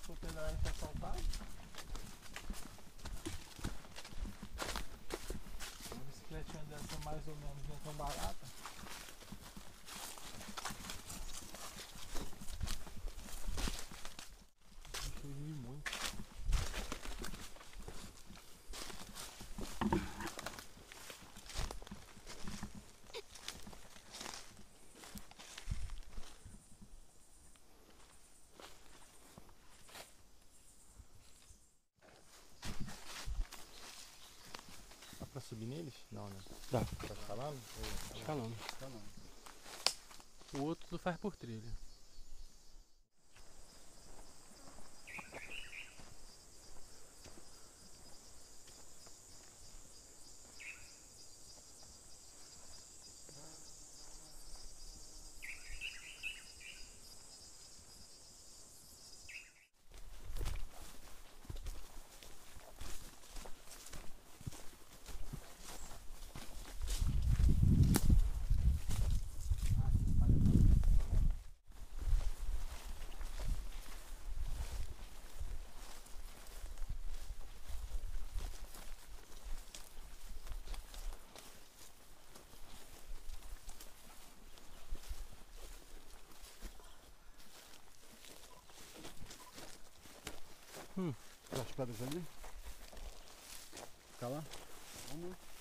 soltei na hora que foi soltado. Uma bicicletinha dessa mais ou menos não é tão barata. Eu ri muito. Dá pra subir neles? Não, né? Dá. Tá escalando? Escalando. O outro tu faz por trilha. As pedras ali? Fica lá? Vamos.